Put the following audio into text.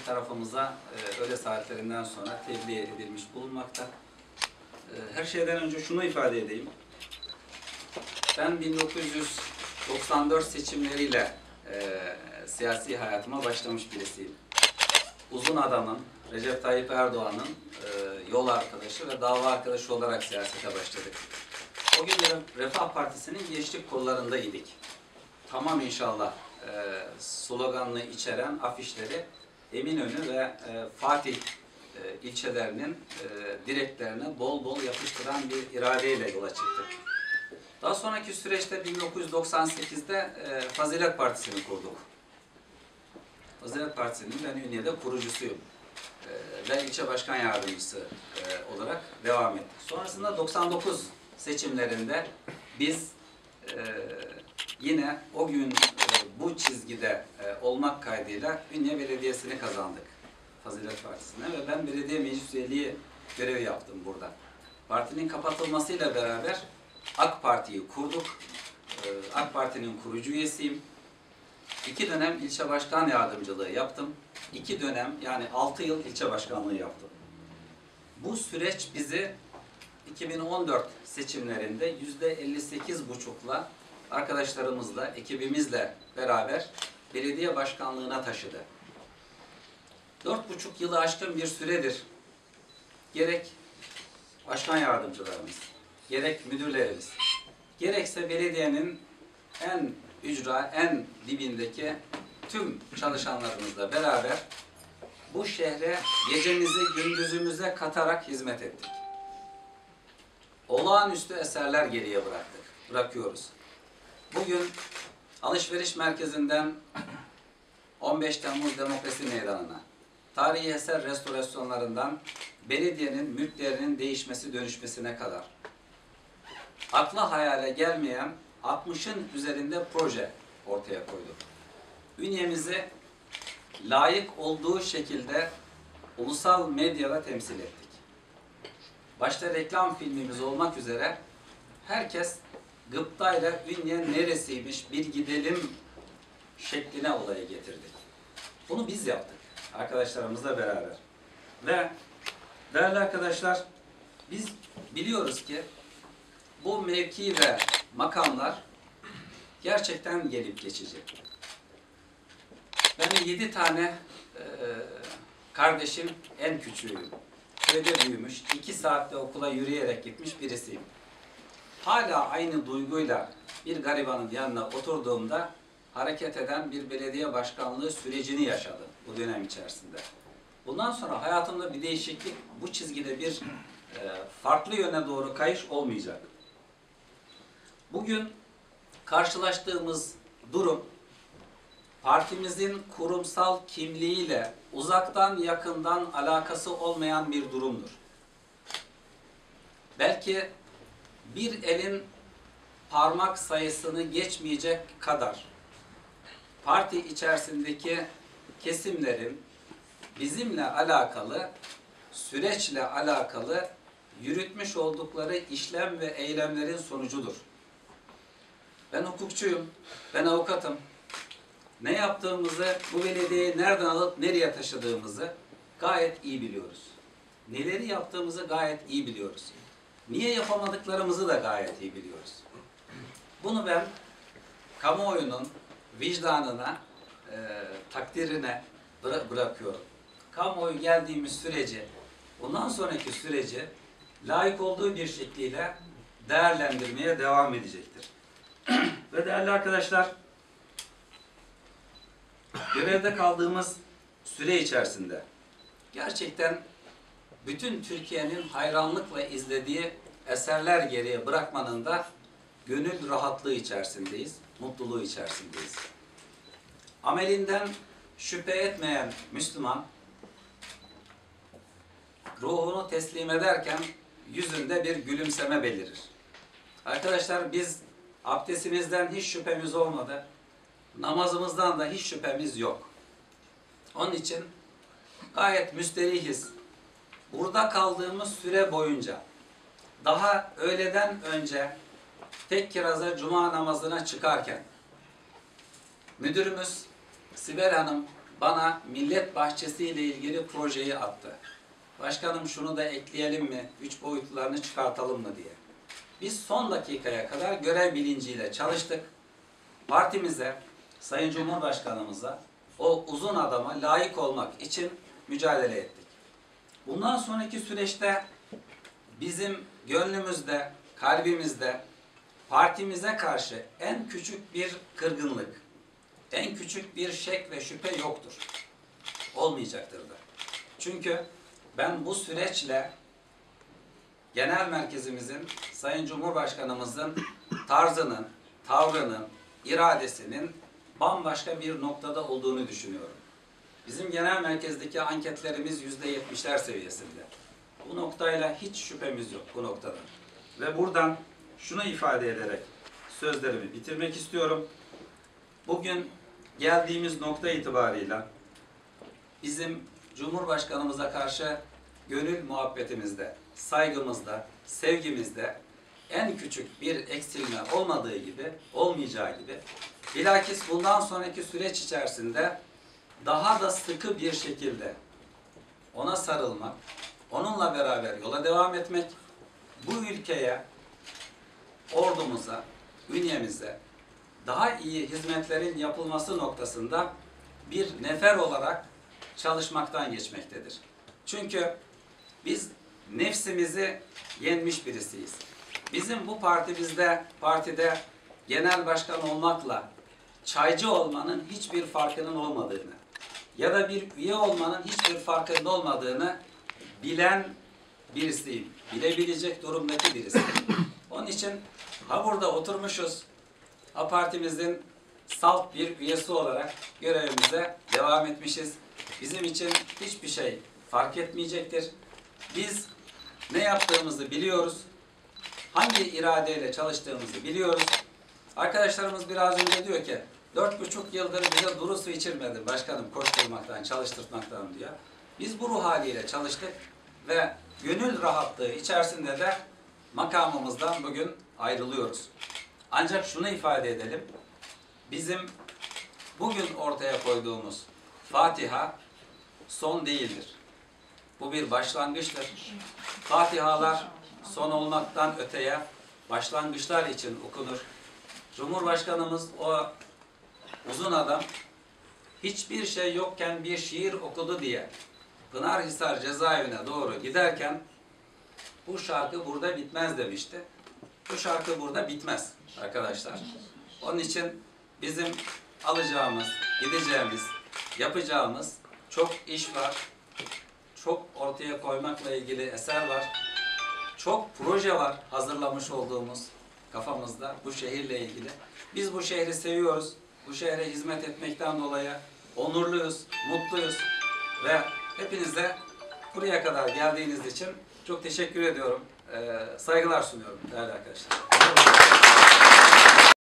tarafımıza öğle saatlerinden sonra tebliğ edilmiş bulunmakta. Her şeyden önce şunu ifade edeyim. Ben 1994 seçimleriyle siyasi hayatıma başlamış birisiyim. Uzun adamın, Recep Tayyip Erdoğan'ın yol arkadaşı ve dava arkadaşı olarak siyasete başladık. O gün Refah Partisi'nin gençlik kollarındaydık. Tamam inşallah sloganını içeren afişleri Eminönü ve Fatih ilçelerinin direklerine bol bol yapıştıran bir iradeyle yola çıktık. Daha sonraki süreçte 1998'de Fazilet Partisi'ni kurduk. Fazilet Partisi'nin ben Ünye'de kurucusuyum. Ve ilçe başkan yardımcısı olarak devam ettik. Sonrasında 99 seçimlerinde biz yine o gün bu çizgide olmak kaydıyla Ünye Belediyesi'ni kazandık. Fazilet Partisi'ne ve ben belediye meclis üyeliği görevi yaptım burada. Partinin kapatılmasıyla beraber AK Parti'yi kurduk. AK Parti'nin kurucu üyesiyim. 2 dönem ilçe başkan yardımcılığı yaptım. 2 dönem yani 6 yıl ilçe başkanlığı yaptım. Bu süreç bizi 2014 seçimlerinde %58,5'la arkadaşlarımızla, ekibimizle beraber belediye başkanlığına taşıdı. 4,5 yılı aşkın bir süredir gerek başkan yardımcılarımız, gerek müdürlerimiz, gerekse belediyenin en ücra, en dibindeki tüm çalışanlarımızla beraber bu şehre gecemizi gündüzümüze katarak hizmet ettik. Olağanüstü eserler geriye bırakıyoruz. Bugün alışveriş merkezinden 15 Temmuz Demokrasi Meydanı'na, tarihi eser restorasyonlarından belediyenin mülklerinin değişmesi dönüşmesine kadar akla hayale gelmeyen 60'ın üzerinde proje ortaya koyduk. Ünye'mizi layık olduğu şekilde ulusal medyada temsil ettik. Başta reklam filmimiz olmak üzere herkes gıptayla Ünye neresiymiş bir gidelim şekline olayı getirdik. Bunu biz yaptık arkadaşlarımızla beraber. Ve değerli arkadaşlar, biz biliyoruz ki bu mevki ve makamlar gerçekten gelip geçecek. Benim 7 tane kardeşim, en küçüğüm. Köyde büyümüş, 2 saatte okula yürüyerek gitmiş birisiyim. Hala aynı duyguyla bir garibanın yanına oturduğumda hareket eden bir belediye başkanlığı sürecini yaşadım bu dönem içerisinde. Bundan sonra hayatımda bir değişiklik, bu çizgide bir farklı yöne doğru kayış olmayacak. Bugün karşılaştığımız durum, partimizin kurumsal kimliğiyle uzaktan yakından alakası olmayan bir durumdur. Belki bir elin parmak sayısını geçmeyecek kadar parti içerisindeki kesimlerin bizimle alakalı, süreçle alakalı yürütmüş oldukları işlem ve eylemlerin sonucudur. Ben hukukçuyum, ben avukatım. Ne yaptığımızı, bu belediyeyi nereden alıp nereye taşıdığımızı gayet iyi biliyoruz. Neleri yaptığımızı gayet iyi biliyoruz. Niye yapamadıklarımızı da gayet iyi biliyoruz. Bunu ben kamuoyunun vicdanına, takdirine bırakıyorum. Kamuoyu geldiğimiz süreci, bundan sonraki süreci layık olduğu bir şekliyle değerlendirmeye devam edecektir. Ve değerli arkadaşlar, görevde kaldığımız süre içerisinde gerçekten bütün Türkiye'nin hayranlıkla izlediği eserler geriye bırakmanın da gönül rahatlığı içerisindeyiz, mutluluğu içerisindeyiz. Amelinden şüphe etmeyen Müslüman, ruhunu teslim ederken yüzünde bir gülümseme belirir. Arkadaşlar, biz abdestimizden hiç şüphemiz olmadı, namazımızdan da hiç şüphemiz yok. Onun için gayet müsterihiz. Burada kaldığımız süre boyunca, daha öğleden önce Tekkiraza Cuma namazına çıkarken müdürümüz Sibel Hanım bana Millet Bahçesi ile ilgili projeyi attı. Başkanım şunu da ekleyelim mi, 3 boyutlularını çıkartalım mı diye. Biz son dakikaya kadar görev bilinciyle çalıştık. Partimize, Sayın Cumhurbaşkanımıza, o uzun adama layık olmak için mücadele ettik. Bundan sonraki süreçte bizim gönlümüzde, kalbimizde partimize karşı en küçük bir kırgınlık, en küçük bir şek ve şüphe yoktur. Olmayacaktır da. Çünkü ben bu süreçle genel merkezimizin, Sayın Cumhurbaşkanımızın tarzının, tavrının, iradesinin bambaşka bir noktada olduğunu düşünüyorum. Bizim genel merkezdeki anketlerimiz %70'ler seviyesinde. Bu noktayla hiç şüphemiz yok bu noktada. Ve buradan şunu ifade ederek sözlerimi bitirmek istiyorum. Bugün geldiğimiz nokta itibarıyla bizim Cumhurbaşkanımıza karşı gönül muhabbetimizde, saygımızda, sevgimizde en küçük bir eksilme olmadığı gibi, olmayacağı gibi, bilakis bundan sonraki süreç içerisinde daha da sıkı bir şekilde ona sarılmak, onunla beraber yola devam etmek, bu ülkeye, ordumuza, bünyemize daha iyi hizmetlerin yapılması noktasında bir nefer olarak çalışmaktan geçmektedir. Çünkü biz nefsimizi yenmiş birisiyiz. Bizim bu partide genel başkan olmakla çaycı olmanın hiçbir farkının olmadığını ya da bir üye olmanın hiçbir farkının olmadığını bilen birisiyim. Bilebilecek durumdaki birisiyim. Onun için burada oturmuşuz. Partimizin salt bir üyesi olarak görevimize devam etmişiz. Bizim için hiçbir şey fark etmeyecektir. Biz ne yaptığımızı biliyoruz. Hangi iradeyle çalıştığımızı biliyoruz. Arkadaşlarımız biraz önce diyor ki 4,5 yıldır bize duru su içirmedi başkanım koşturmaktan, çalıştırmaktan diyor. Biz bu ruh haliyle çalıştık ve gönül rahatlığı içerisinde de makamımızdan bugün ayrılıyoruz. Ancak şunu ifade edelim. Bizim bugün ortaya koyduğumuz Fatiha son değildir. Bu bir başlangıçtır. Fatihalar son olmaktan öteye başlangıçlar için okunur. Cumhurbaşkanımız o uzun adam hiçbir şey yokken bir şiir okudu diye Pınarhisar cezaevine doğru giderken bu şarkı burada bitmez demişti. Bu şarkı burada bitmez arkadaşlar. Onun için bizim alacağımız, gideceğimiz, yapacağımız çok iş var. Çok ortaya koymakla ilgili eser var. Çok proje var hazırlamış olduğumuz kafamızda bu şehirle ilgili. Biz bu şehri seviyoruz. Bu şehre hizmet etmekten dolayı onurluyuz, mutluyuz ve hepinize buraya kadar geldiğiniz için çok teşekkür ediyorum. Saygılar sunuyorum değerli arkadaşlar.